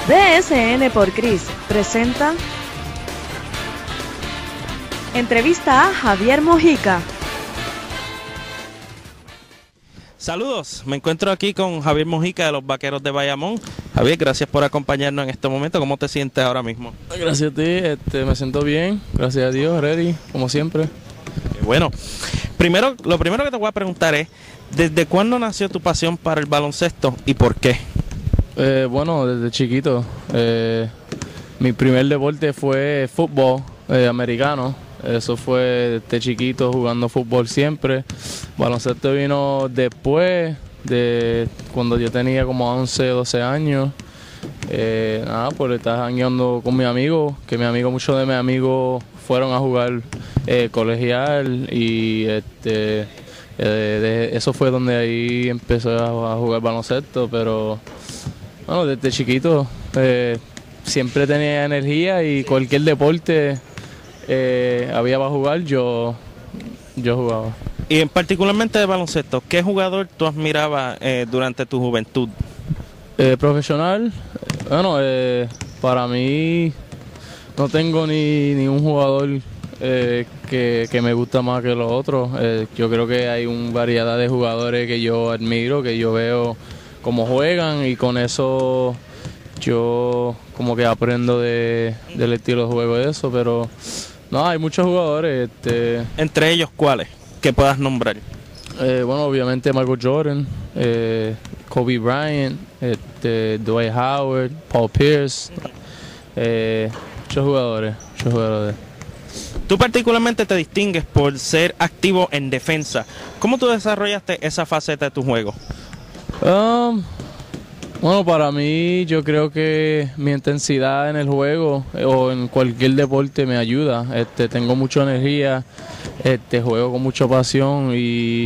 BSN por Cris presenta entrevista a Javier Mojica. Saludos, me encuentro aquí con Javier Mojica de los Vaqueros de Bayamón. Javier, gracias por acompañarnos en este momento. ¿Cómo te sientes ahora mismo? Gracias a ti, me siento bien, gracias a Dios, ready, como siempre. Bueno, lo primero que te voy a preguntar es, ¿desde cuándo nació tu pasión para el baloncesto y por qué? Bueno, desde chiquito. Mi primer deporte fue fútbol americano. Eso fue desde chiquito jugando fútbol siempre. Baloncesto vino después de cuando yo tenía como 11, 12 años. Pues estaba jangueando con mis amigos, que muchos de mis amigos fueron a jugar colegial y eso fue donde ahí empecé a jugar baloncesto, pero bueno, desde chiquito siempre tenía energía y cualquier deporte había para jugar, yo jugaba. Y en particularmente de baloncesto, ¿qué jugador tú admirabas durante tu juventud? Profesional, bueno, para mí no tengo ni un jugador que me gusta más que los otros. Yo creo que hay una variedad de jugadores que yo admiro, que yo veo cómo juegan y con eso yo como que aprendo del estilo de juego de eso, pero no, hay muchos jugadores. Entre ellos, ¿cuáles? Que puedas nombrar. Bueno, obviamente Michael Jordan, Kobe Bryant, Dwight Howard, Paul Pierce, muchos jugadores. Tú particularmente te distingues por ser activo en defensa. ¿Cómo tú desarrollaste esa faceta de tu juego? Bueno, para mí yo creo que mi intensidad en el juego o en cualquier deporte me ayuda. Tengo mucha energía, juego con mucha pasión y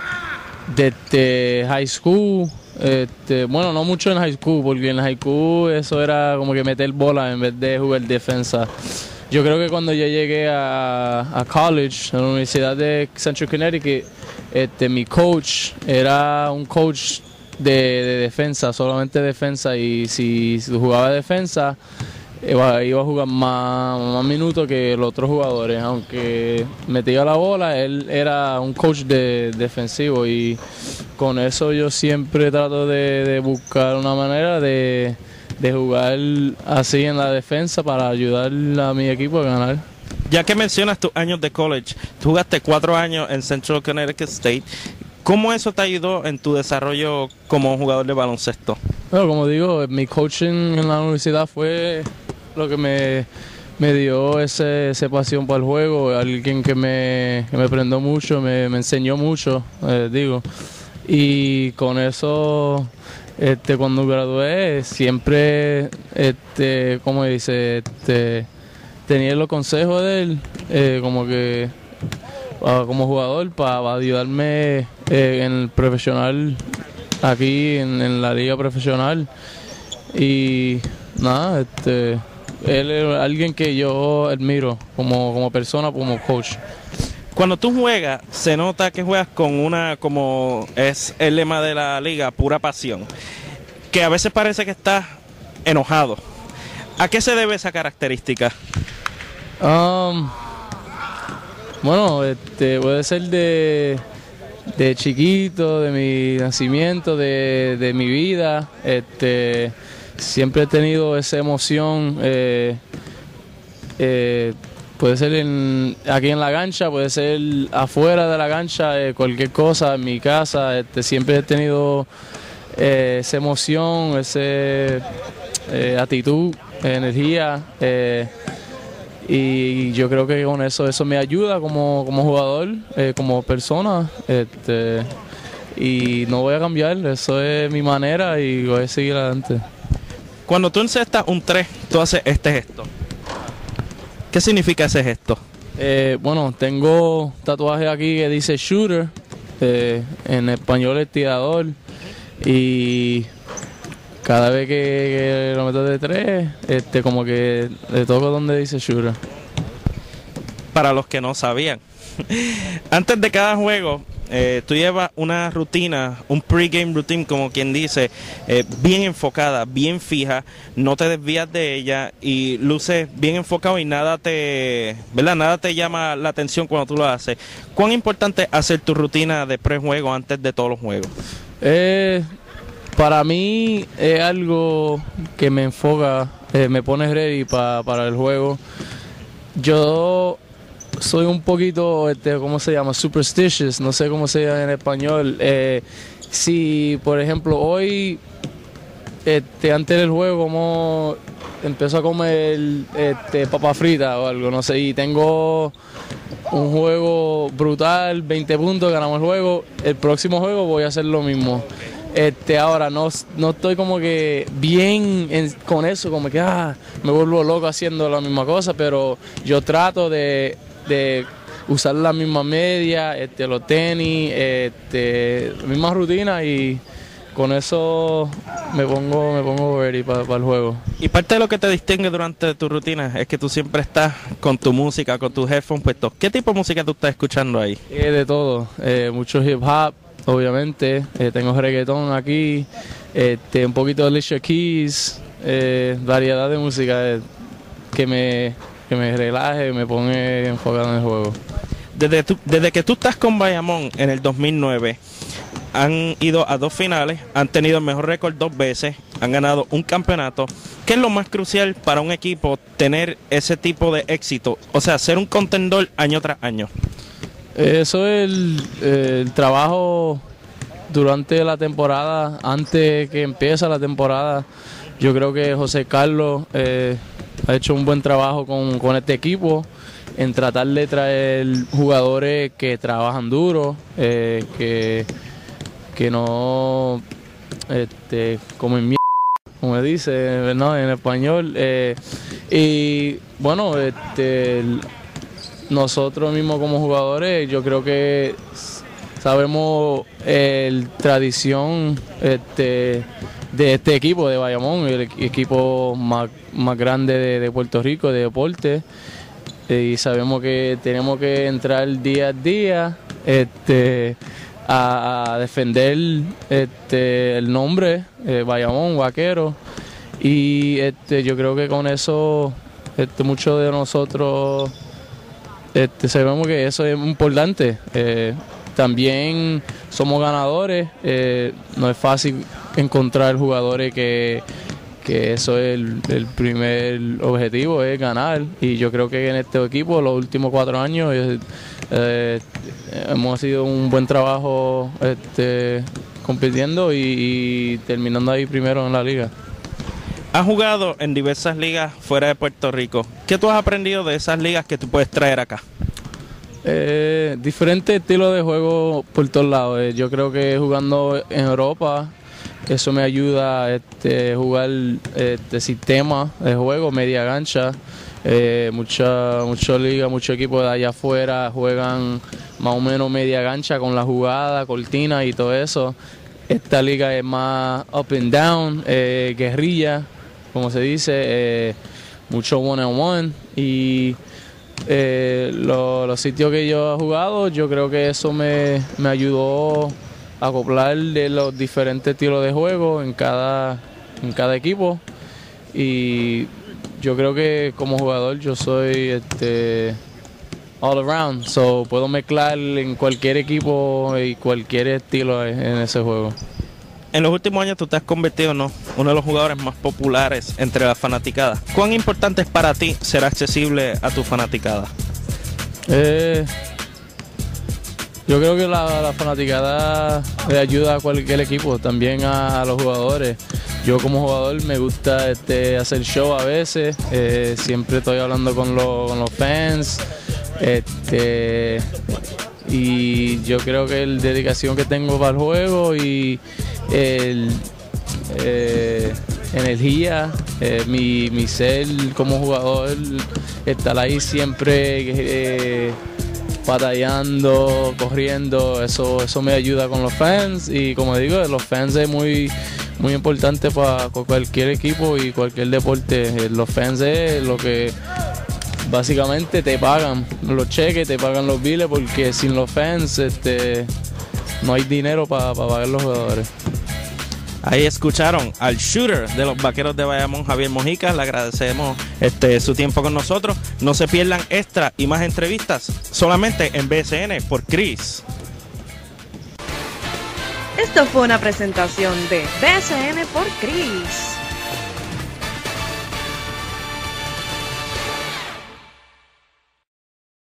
desde high school, bueno, no mucho en high school, porque en high school eso era como que meter bola en vez de jugar defensa. Yo creo que cuando yo llegué a college, a la Universidad de Central Connecticut, mi coach era un coach de defensa, solamente defensa, y si jugaba defensa iba a jugar más minutos que los otros jugadores, aunque metía la bola, él era un coach defensivo y con eso yo siempre trato de buscar una manera de jugar así en la defensa para ayudar a mi equipo a ganar. Ya que mencionas tus años de college, tú jugaste 4 años en Central Connecticut State. ¿Cómo eso te ayudó en tu desarrollo como jugador de baloncesto? Bueno, como digo, mi coaching en la universidad fue lo que me dio esa pasión para el juego, alguien que me aprendió mucho, me enseñó mucho, y con eso cuando gradué siempre, como dice, tenía los consejos de él, como que como jugador para ayudarme en el profesional aquí en la liga profesional y nada, él es alguien que yo admiro como persona, como coach. Cuando tú juegas, se nota que juegas con una, como es el lema de la liga, pura pasión, que a veces parece que estás enojado. ¿A qué se debe esa característica? Bueno, puede ser de chiquito, de mi nacimiento, de mi vida. Siempre he tenido esa emoción. Puede ser aquí en la cancha, puede ser afuera de la cancha, cualquier cosa, en mi casa. Siempre he tenido esa emoción, esa actitud, energía. Y yo creo que con eso me ayuda como jugador, como persona, y no voy a cambiar, eso es mi manera y voy a seguir adelante. Cuando tú encestas un 3, tú haces este gesto. ¿Qué significa ese gesto? Bueno, tengo tatuaje aquí que dice shooter, en español es tirador, y cada vez que lo meto de 3, como que le toco donde dice shooter. Para los que no sabían, antes de cada juego, tú llevas una rutina, un pre-game routine, como quien dice, bien enfocada, bien fija, no te desvías de ella y luces bien enfocado y nada te, ¿verdad? Nada te llama la atención cuando tú lo haces. ¿Cuán importante es hacer tu rutina de pre-juego antes de todos los juegos? Para mí es algo que me enfoca, me pone ready para el juego. Yo soy un poquito, ¿cómo se llama? Superstitious, no sé cómo se llama en español. Si, por ejemplo, hoy, antes del juego, como empiezo a comer papa frita o algo, no sé, y tengo un juego brutal, 20 puntos, ganamos el juego, el próximo juego voy a hacer lo mismo. Ahora no estoy como que bien con eso, como que me vuelvo loco haciendo la misma cosa, pero yo trato de usar la misma media, los tenis, la misma rutina y con eso me pongo ready para el juego. Y parte de lo que te distingue durante tu rutina es que tú siempre estás con tu música, con tus headphones puestos. ¿Qué tipo de música tú estás escuchando ahí? De todo, mucho hip hop. Obviamente, tengo reggaetón aquí, un poquito de Alicia Keys, variedad de música que me relaje, me pone enfocado en el juego. Desde que tú estás con Bayamón en el 2009, han ido a 2 finales, han tenido el mejor récord 2 veces, han ganado un campeonato. ¿Qué es lo más crucial para un equipo tener ese tipo de éxito? O sea, ser un contendor año tras año. Eso es el trabajo durante la temporada, antes que empieza la temporada. Yo creo que José Carlos ha hecho un buen trabajo con este equipo en tratar de traer jugadores que trabajan duro, que no comen mierda, como dice, ¿no? En español. Y bueno, nosotros mismos como jugadores, yo creo que sabemos la tradición de este equipo de Bayamón, el equipo más grande de Puerto Rico de deporte, y sabemos que tenemos que entrar día a día a defender el nombre Bayamón, Vaquero, y yo creo que con eso muchos de nosotros sabemos que eso es importante. También somos ganadores, no es fácil encontrar jugadores que eso es el primer objetivo, es ganar, y yo creo que en este equipo los últimos 4 años hemos sido un buen trabajo compitiendo y terminando ahí primero en la liga. Has jugado en diversas ligas fuera de Puerto Rico. ¿Qué tú has aprendido de esas ligas que tú puedes traer acá? Diferentes estilos de juego por todos lados. Yo creo que jugando en Europa, eso me ayuda a jugar sistema de juego, media cancha. Muchas ligas, muchos equipos de allá afuera juegan más o menos media cancha con la jugada, cortina y todo eso. Esta liga es más up and down, guerrilla, como se dice, mucho one-on-one, y los sitios que yo he jugado, yo creo que eso me ayudó a acoplar de los diferentes estilos de juego en cada equipo, y yo creo que como jugador yo soy all around, so puedo mezclar en cualquier equipo y cualquier estilo en ese juego. En los últimos años tú te has convertido en uno de los jugadores más populares entre las fanaticadas. ¿Cuán importante es para ti ser accesible a tu fanaticada? Yo creo que la fanaticada le ayuda a cualquier equipo, también a los jugadores. Yo como jugador me gusta hacer show a veces, siempre estoy hablando con los fans, y yo creo que la dedicación que tengo para el juego y energía, mi ser como jugador, estar ahí siempre batallando, corriendo, eso me ayuda con los fans, y como digo, los fans es muy importante para cualquier equipo y cualquier deporte. Los fans es lo que básicamente te pagan los cheques, te pagan los biles, porque sin los fans no hay dinero para pagar los jugadores. Ahí escucharon al shooter de los Vaqueros de Bayamón, Javier Mojica. Le agradecemos su tiempo con nosotros. No se pierdan extra y más entrevistas solamente en BSN por Chris. Esto fue una presentación de BSN por Chris.